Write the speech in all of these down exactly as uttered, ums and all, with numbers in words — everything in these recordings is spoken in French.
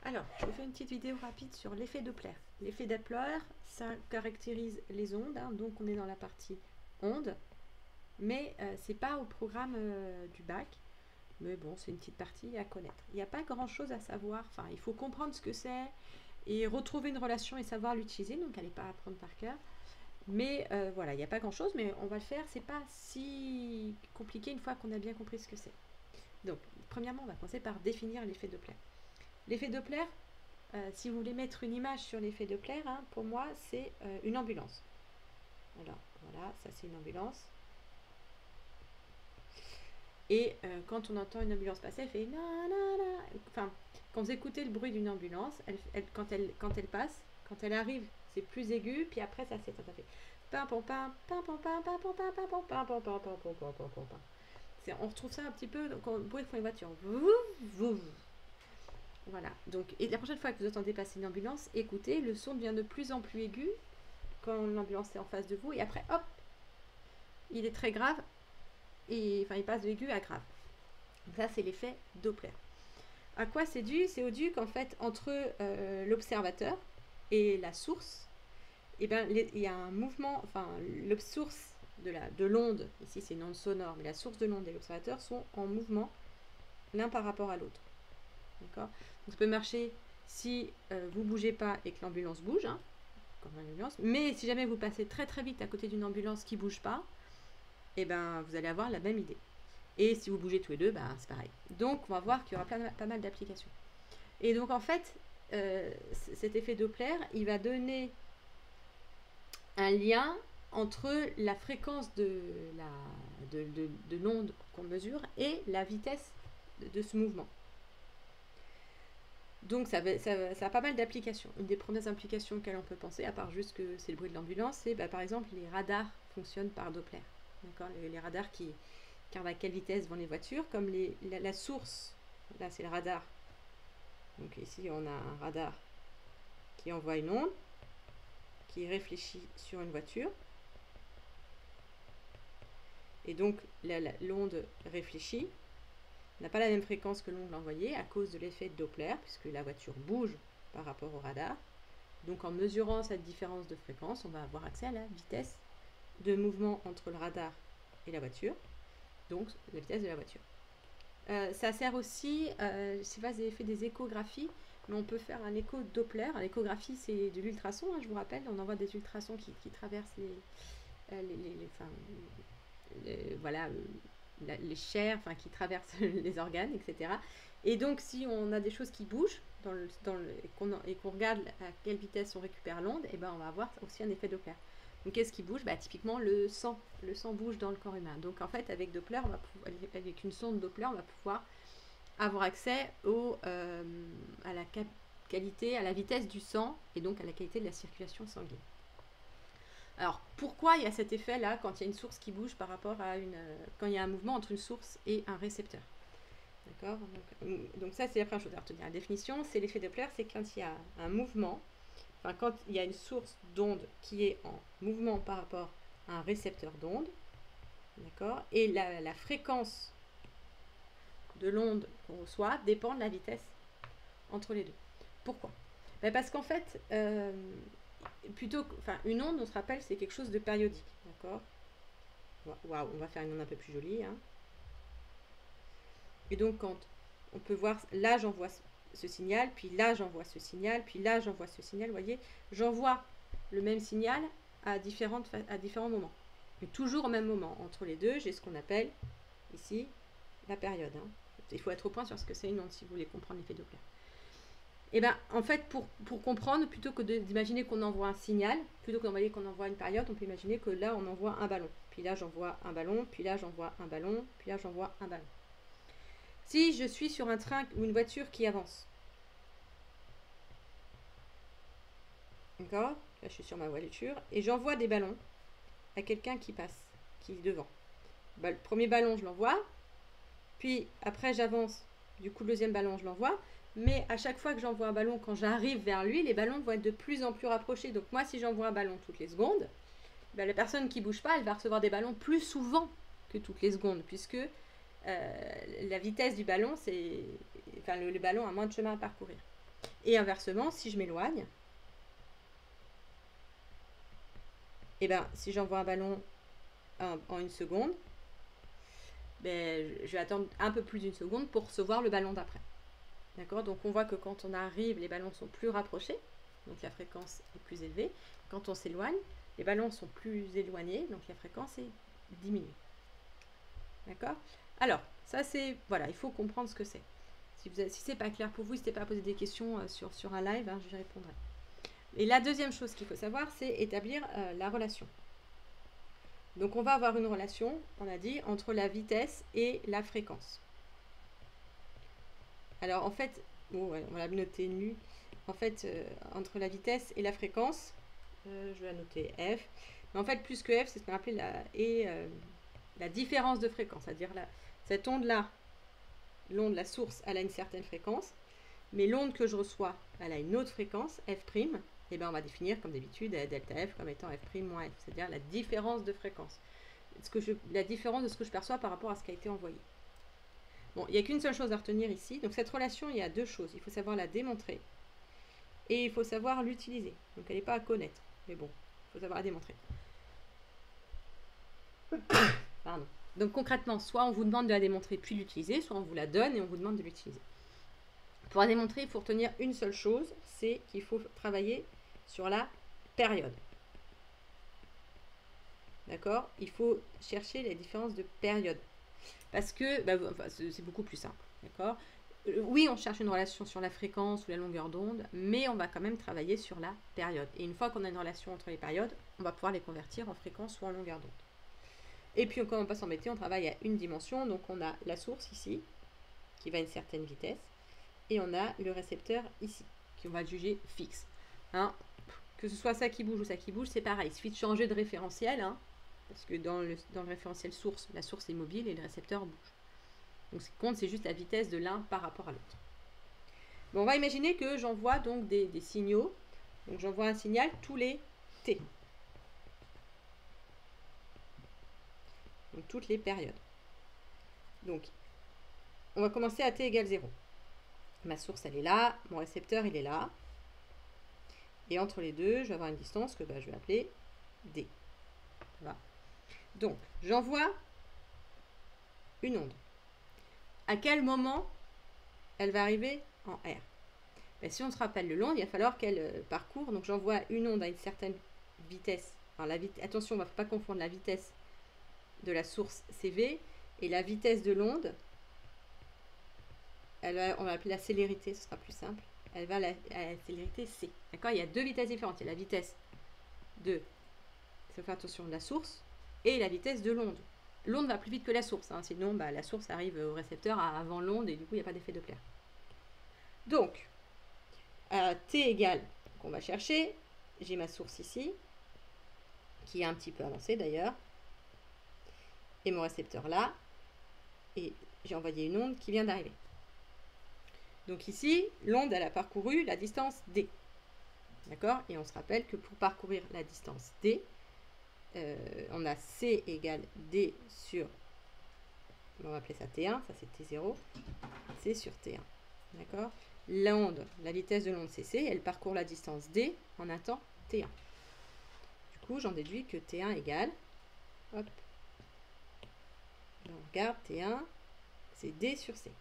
Alors, je vais faire une petite vidéo rapide sur l'effet Doppler. L'effet Doppler, ça caractérise les ondes, hein, donc on est dans la partie ondes, mais euh, c'est pas au programme euh, du bac, mais bon, c'est une petite partie à connaître. Il n'y a pas grand-chose à savoir, enfin, il faut comprendre ce que c'est et retrouver une relation et savoir l'utiliser, donc elle n'est pas à apprendre par cœur. Mais euh, voilà, il n'y a pas grand-chose, mais on va le faire, c'est pas si compliqué une fois qu'on a bien compris ce que c'est. Donc, premièrement, on va commencer par définir l'effet Doppler. L'effet Doppler, euh, si vous voulez mettre une image sur l'effet Doppler, hein, pour moi, c'est euh, une ambulance. Alors, voilà, ça c'est une ambulance. Et euh, quand on entend une ambulance passer, elle fait na na na. Enfin, quand vous écoutez le bruit d'une ambulance, elle, elle, quand, elle, quand elle passe, quand elle arrive, c'est plus aigu, puis après ça s'éteint, ça fait pam pam pam pam pam pam pam pam pam pam pam pam pam pam pam pam pam pam. On retrouve ça un petit peu quand le bruit font les voitures. Voilà. Donc, et la prochaine fois que vous entendez passer une ambulance, écoutez, le son devient de plus en plus aigu quand l'ambulance est en face de vous, et après, hop, il est très grave, et enfin, il passe de aigu à grave. Ça, c'est l'effet Doppler. À quoi c'est dû? C'est au dû qu'en fait, entre euh, l'observateur et la source, eh ben, les, il y a un mouvement, enfin, la source de la de l'onde, ici c'est une onde sonore, mais la source de l'onde et l'observateur sont en mouvement l'un par rapport à l'autre. D'accord? Donc ça peut marcher si euh, vous ne bougez pas et que l'ambulance bouge, hein, comme une ambulance, mais si jamais vous passez très très vite à côté d'une ambulance qui ne bouge pas, eh ben, vous allez avoir la même idée. Et si vous bougez tous les deux, ben, c'est pareil. Donc on va voir qu'il y aura plein, pas mal d'applications. Et donc en fait, euh, cet effet Doppler, il va donner un lien entre la fréquence de la de, de, de l'onde qu'on mesure et la vitesse de, de ce mouvement. Donc ça, ça, ça a pas mal d'applications. Une des premières applications auxquelles on peut penser, à part juste que c'est le bruit de l'ambulance, c'est bah, par exemple les radars fonctionnent par Doppler. D'accord, les, les radars qui regardent à quelle vitesse vont les voitures, comme les, la, la source, là c'est le radar. Donc ici on a un radar qui envoie une onde, qui réfléchit sur une voiture. Et donc l'onde réfléchit, n'a pas la même fréquence que l'onde envoyée à cause de l'effet de Doppler, puisque la voiture bouge par rapport au radar. Donc en mesurant cette différence de fréquence, on va avoir accès à la vitesse de mouvement entre le radar et la voiture, donc la vitesse de la voiture. Euh, ça sert aussi, euh, je ne sais pas si vous avez fait des échographies, mais on peut faire un écho Doppler. L'échographie, c'est de l'ultrason, hein, je vous rappelle, on envoie des ultrasons qui, qui traversent les, euh, les, les, les, enfin, les, voilà, euh, les chairs, enfin qui traversent les organes, et cetera. Et donc, si on a des choses qui bougent dans le, dans le, et qu'on qu'on regarde à quelle vitesse on récupère l'onde, et ben on va avoir aussi un effet Doppler. Donc, qu'est-ce qui bouge? Bah, typiquement, le sang. Le sang bouge dans le corps humain. Donc, en fait, avec Doppler, on va pouvoir, avec une sonde Doppler, on va pouvoir avoir accès au, euh, à la qualité, à la vitesse du sang et donc à la qualité de la circulation sanguine. Alors, pourquoi il y a cet effet-là quand il y a une source qui bouge par rapport à une... quand il y a un mouvement entre une source et un récepteur? D'accord, donc, donc ça, c'est la première chose à retenir. La définition, c'est l'effet Doppler, c'est quand il y a un mouvement, enfin quand il y a une source d'onde qui est en mouvement par rapport à un récepteur d'onde, d'accord, et la, la fréquence de l'onde qu'on reçoit dépend de la vitesse entre les deux. Pourquoi? Ben parce qu'en fait, euh, plutôt, enfin, une onde, on se rappelle, c'est quelque chose de périodique, d'accord? Waouh, on va faire une onde un peu plus jolie, hein. Et donc, quand on peut voir, là, j'envoie ce signal, puis là, j'envoie ce signal, puis là, j'envoie ce signal, vous voyez, j'envoie le même signal à, différentes, à différents moments. Mais toujours au même moment. Entre les deux, j'ai ce qu'on appelle, ici, la période, hein. Il faut être au point sur ce que c'est une onde si vous voulez comprendre l'effet Doppler. Et bien, en fait, pour, pour comprendre, plutôt que d'imaginer qu'on envoie un signal, plutôt que d'envoyer qu'on envoie une période, on peut imaginer que là, on envoie un ballon. Puis là, j'envoie un ballon, puis là, j'envoie un ballon, puis là, j'envoie un ballon. Si je suis sur un train ou une voiture qui avance, d'accord? Là, je suis sur ma voiture, et j'envoie des ballons à quelqu'un qui passe, qui est devant. Bah, le premier ballon, je l'envoie, puis après, j'avance, du coup, le deuxième ballon, je l'envoie. Mais à chaque fois que j'envoie un ballon, quand j'arrive vers lui, les ballons vont être de plus en plus rapprochés. Donc moi, si j'envoie un ballon toutes les secondes, ben, la personne qui ne bouge pas, elle va recevoir des ballons plus souvent que toutes les secondes, puisque euh, la vitesse du ballon, c'est, enfin, le, le ballon a moins de chemin à parcourir. Et inversement, si je m'éloigne, et bien si j'envoie un ballon en, en une seconde, ben, je vais attendre un peu plus d'une seconde pour recevoir le ballon d'après. D'accord? Donc on voit que quand on arrive, les ballons sont plus rapprochés, donc la fréquence est plus élevée. Quand on s'éloigne, les ballons sont plus éloignés, donc la fréquence est diminuée. D'accord? Alors, ça c'est, voilà, il faut comprendre ce que c'est. Si, si ce n'est pas clair pour vous, n'hésitez pas à poser des questions sur, sur un live, hein, je répondrai. Et la deuxième chose qu'il faut savoir, c'est établir euh, la relation. Donc on va avoir une relation, on a dit, entre la vitesse et la fréquence. Alors en fait, bon, on va la noter nu. En fait, euh, entre la vitesse et la fréquence, euh, je vais la noter F. Mais en fait, plus que F, c'est ce qu'on appelle la, et, euh, la différence de fréquence. C'est-à-dire cette onde-là, l'onde, la source, elle a une certaine fréquence. Mais l'onde que je reçois, elle a une autre fréquence, F'. Et bien on va définir comme d'habitude delta F comme étant F' moins F. C'est-à-dire la différence de fréquence. Ce que je, la différence de ce que je perçois par rapport à ce qui a été envoyé. Bon, il n'y a qu'une seule chose à retenir ici. Donc cette relation, il y a deux choses. Il faut savoir la démontrer et il faut savoir l'utiliser. Donc elle n'est pas à connaître. Mais bon, il faut savoir la démontrer. Pardon. Donc concrètement, soit on vous demande de la démontrer puis l'utiliser, soit on vous la donne et on vous demande de l'utiliser. Pour la démontrer, il faut retenir une seule chose, c'est qu'il faut travailler sur la période. D'accord? Il faut chercher les différences de période. Parce que bah, enfin, c'est beaucoup plus simple. D'accord? euh, Oui, on cherche une relation sur la fréquence ou la longueur d'onde, mais on va quand même travailler sur la période. Et une fois qu'on a une relation entre les périodes, on va pouvoir les convertir en fréquence ou en longueur d'onde. Et puis, quand on passe en s'embêter, on travaille à une dimension. Donc, on a la source ici, qui va à une certaine vitesse. Et on a le récepteur ici, qu'on va juger fixe. Hein? Que ce soit ça qui bouge ou ça qui bouge, c'est pareil. Il suffit de changer de référentiel, hein, parce que dans le, dans le référentiel source, la source est mobile et le récepteur bouge. Donc ce qui compte, c'est juste la vitesse de l'un par rapport à l'autre. Bon, on va imaginer que j'envoie donc des, des signaux. Donc j'envoie un signal tous les T. Donc toutes les périodes. Donc on va commencer à T égale zéro. Ma source, elle est là, mon récepteur, il est là. Et entre les deux, je vais avoir une distance que bah, je vais appeler D. Voilà. Donc, j'envoie une onde. À quel moment elle va arriver en R? Ben, si on se rappelle le long, il va falloir qu'elle euh, parcourt. Donc, j'envoie une onde à une certaine vitesse. Alors, la vit- attention, on ne va pas confondre la vitesse de la source C V et la vitesse de l'onde. Elle va, on va appeler la célérité, ce sera plus simple. Elle va à la, à la célérité C. D'accord? Il y a deux vitesses différentes. Il y a la vitesse de, il faut faire attention, de la source et la vitesse de l'onde. L'onde va plus vite que la source. Hein, sinon, bah, la source arrive au récepteur avant l'onde et du coup, il n'y a pas d'effet Doppler. Donc, à T égale, qu'on va chercher, j'ai ma source ici, qui est un petit peu avancée d'ailleurs, et mon récepteur là, et j'ai envoyé une onde qui vient d'arriver. Donc ici, l'onde, elle a parcouru la distance D. D'accord? Et on se rappelle que pour parcourir la distance D, euh, on a C égale D sur, on va appeler ça T un, ça c'est T zéro, C sur T un. D'accord? L'onde, la vitesse de l'onde c'est C, elle parcourt la distance D en un temps T un. Du coup, j'en déduis que T un égale, hop, on regarde T un, c'est D sur C.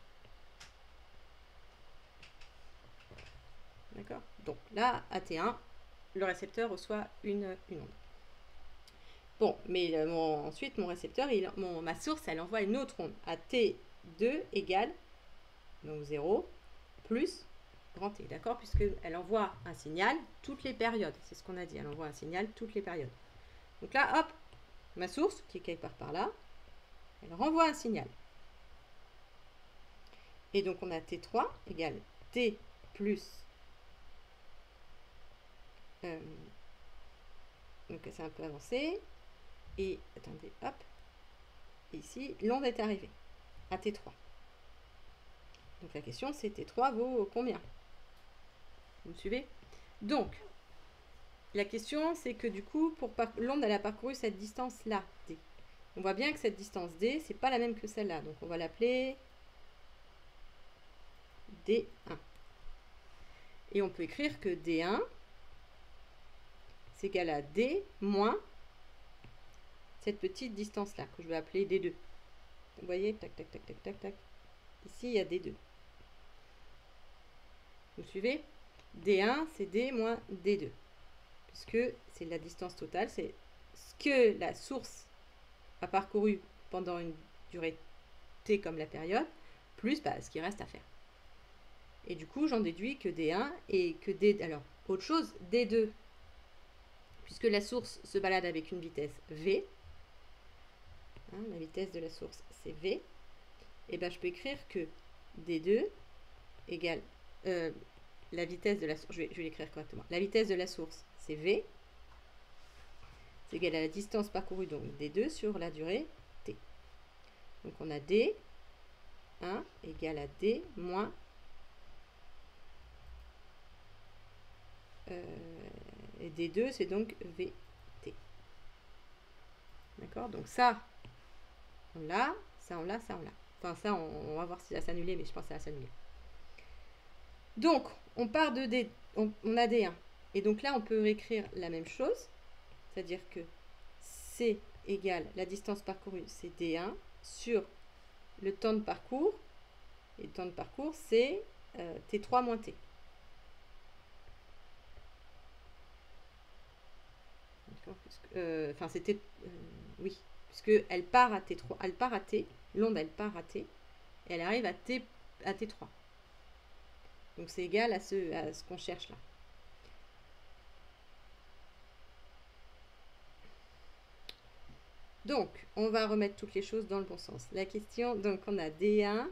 D'accord? Donc là, à T un, le récepteur reçoit une, une onde. Bon, mais euh, mon, ensuite, mon récepteur, il, mon, ma source, elle envoie une autre onde à T deux égale, donc zéro, plus grand T, d'accord? Puisqu'elle envoie un signal toutes les périodes. C'est ce qu'on a dit, elle envoie un signal toutes les périodes. Donc là, hop, ma source, qui est quelque part par là, elle renvoie un signal. Et donc, on a T trois égale T plus... Euh, donc, c'est un peu avancé. Et, attendez, hop, et ici, l'onde est arrivée à T trois. Donc la question, c'est T trois vaut combien? Vous me suivez? Donc, la question, c'est que du coup, pour l'onde, elle a parcouru cette distance-là, D. On voit bien que cette distance D, c'est pas la même que celle-là. Donc, on va l'appeler D un. Et on peut écrire que D un, c'est égal à D moins cette petite distance-là, que je vais appeler D deux. Vous voyez, tac, tac, tac, tac, tac, tac. Ici, il y a D deux. Vous suivez? D un, c'est D moins D deux. Puisque c'est la distance totale, c'est ce que la source a parcouru pendant une durée T comme la période, plus bah, ce qui reste à faire. Et du coup, j'en déduis que D un et que D... Alors, autre chose, D deux, puisque la source se balade avec une vitesse V, hein, la vitesse de la source, c'est V, et ben je peux écrire que D deux égale... Euh, la vitesse de la source, je vais, je vais l'écrire correctement. La vitesse de la source, c'est V. C'est égal à la distance parcourue, donc D deux sur la durée T. Donc on a D un égale à D moins euh, et D deux, c'est donc V T. D'accord? Donc ça, on l'a, ça on l'a, ça on l'a. Enfin ça, on, on va voir si ça va s'annuler, mais je pense que ça va s'annuler. Donc, on part de D, on, on a D un. Et donc là, on peut réécrire la même chose. C'est-à-dire que C égale la distance parcourue, c'est D un, sur le temps de parcours. Et le temps de parcours, c'est euh, T trois moins T. Euh, enfin, c'était... Euh, oui, puisque elle part à T trois, elle part à T, l'onde, elle part à T, et elle arrive à T, à T trois. Donc c'est égal à ce, à ce qu'on cherche là. Donc, on va remettre toutes les choses dans le bon sens. La question, donc on a D un.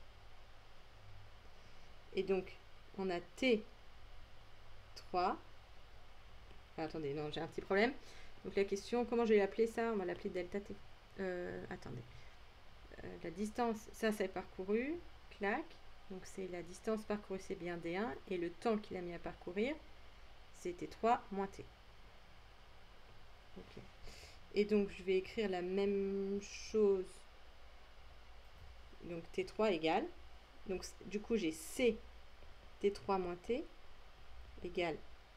Et donc, on a T trois. Ah, attendez, non, j'ai un petit problème. Donc la question, comment je vais l'appeler ça? On va l'appeler delta T. Euh, attendez. Euh, la distance, ça c'est parcouru. Clac. Donc c'est la distance parcourue, c'est bien D un. Et le temps qu'il a mis à parcourir, c'est T trois moins T. Ok. Et donc je vais écrire la même chose. Donc T trois égale. Donc du coup j'ai C T trois moins T égale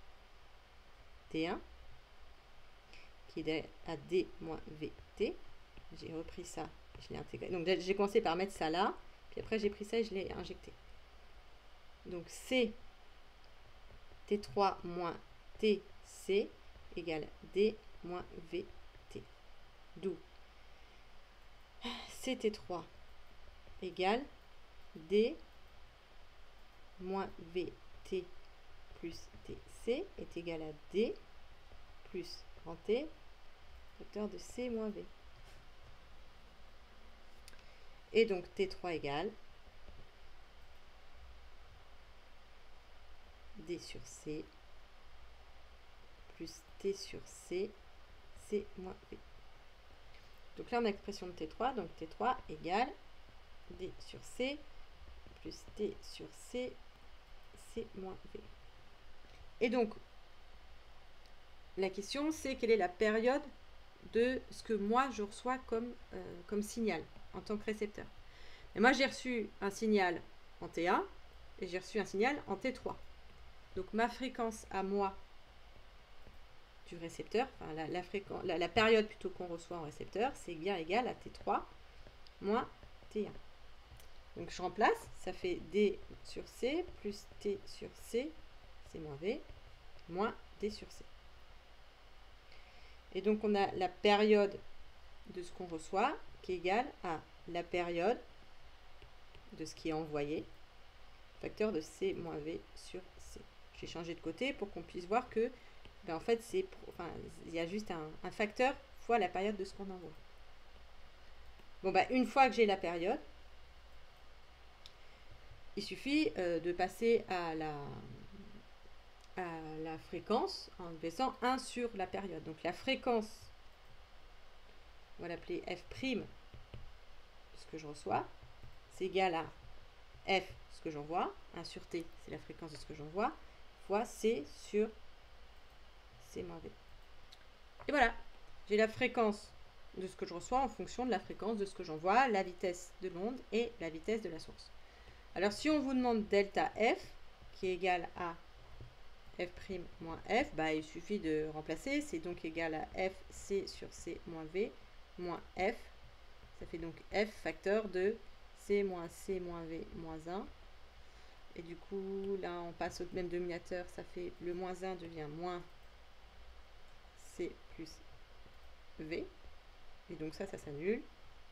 T un qui est à D moins V T. J'ai repris ça, je l'ai intégré. Donc j'ai commencé par mettre ça là. Puis après, j'ai pris ça et je l'ai injecté. Donc, C T trois moins T C égale D moins V T. D'où C T trois égale D moins V T plus T C est égal à D plus grand T, facteur de C moins V. Et donc T trois égale D sur C plus T sur C, C moins V. Donc là on a l'expression de T trois, donc T trois égale D sur C plus T sur C, C moins V. Et donc la question c'est quelle est la période de ce que moi je reçois comme, euh, comme signal en tant que récepteur. Et moi j'ai reçu un signal en T un et j'ai reçu un signal en T trois. Donc ma fréquence à moi du récepteur, enfin la, la, fréquence, la, la période plutôt qu'on reçoit en récepteur, c'est bien égal à T trois moins T un. Donc je remplace, ça fait D sur C plus T sur C, C moins V, moins D sur C. Et donc on a la période de ce qu'on reçoit qui est égale à la période de ce qui est envoyé, facteur de C moins V sur C. J'ai changé de côté pour qu'on puisse voir que ben en fait c'est enfin il y a juste un, un facteur fois la période de ce qu'on envoie. Bon ben une fois que j'ai la période, il suffit euh, de passer à la à la fréquence en baissant un sur la période. Donc la fréquence, on va l'appeler F', ce que je reçois, c'est égal à F, ce que j'envoie, un sur T, c'est la fréquence de ce que j'envoie, fois C sur C moins V. Et voilà, j'ai la fréquence de ce que je reçois en fonction de la fréquence de ce que j'envoie, la vitesse de l'onde et la vitesse de la source. Alors si on vous demande delta F, qui est égal à f' moins f, bah, il suffit de remplacer, c'est donc égal à f c sur c moins v moins f, ça fait donc f facteur de c moins c moins v moins un, et du coup là on passe au même dénominateur, ça fait le moins un devient moins c plus v, et donc ça, ça s'annule,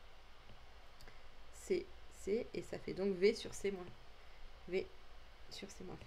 c, c, et ça fait donc v sur c moins v sur c moins v.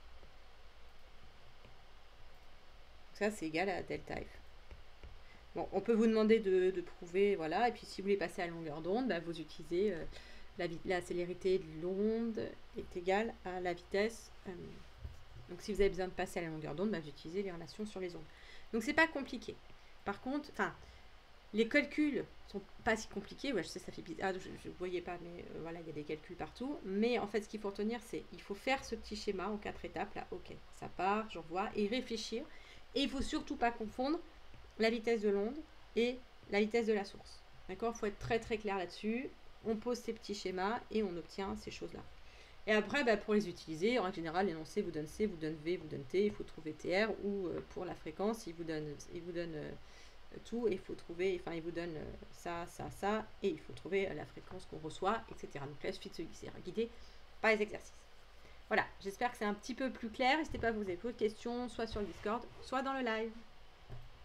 Ça, c'est égal à delta f. Bon, on peut vous demander de, de prouver, voilà, et puis si vous voulez passer à la longueur d'onde, bah, vous utilisez euh, la, la célérité de l'onde est égale à la vitesse. Euh, donc, si vous avez besoin de passer à la longueur d'onde, bah, vous utilisez les relations sur les ondes. Donc, c'est pas compliqué. Par contre, enfin, les calculs sont pas si compliqués. Ouais, je sais, ça fait bizarre, je ne voyais pas, mais euh, voilà, il y a des calculs partout. Mais en fait, ce qu'il faut retenir, c'est il faut faire ce petit schéma en quatre étapes. Là, ok, ça part, je revois, et réfléchir. Et il ne faut surtout pas confondre la vitesse de l'onde et la vitesse de la source. D'accord ? Il faut être très très clair là-dessus. On pose ces petits schémas et on obtient ces choses-là. Et après, bah, pour les utiliser, en règle générale, l'énoncé vous donne C, vous donne V, vous donne T, il faut trouver T R, ou euh, pour la fréquence, il vous donne, il vous donne euh, tout, et il faut trouver, enfin, il vous donne euh, ça, ça, ça, et il faut trouver euh, la fréquence qu'on reçoit, et cetera. Donc là, il suffit de se guider par les exercices. Voilà, j'espère que c'est un petit peu plus clair. N'hésitez pas à vous poser d'autres questions, soit sur le Discord, soit dans le live.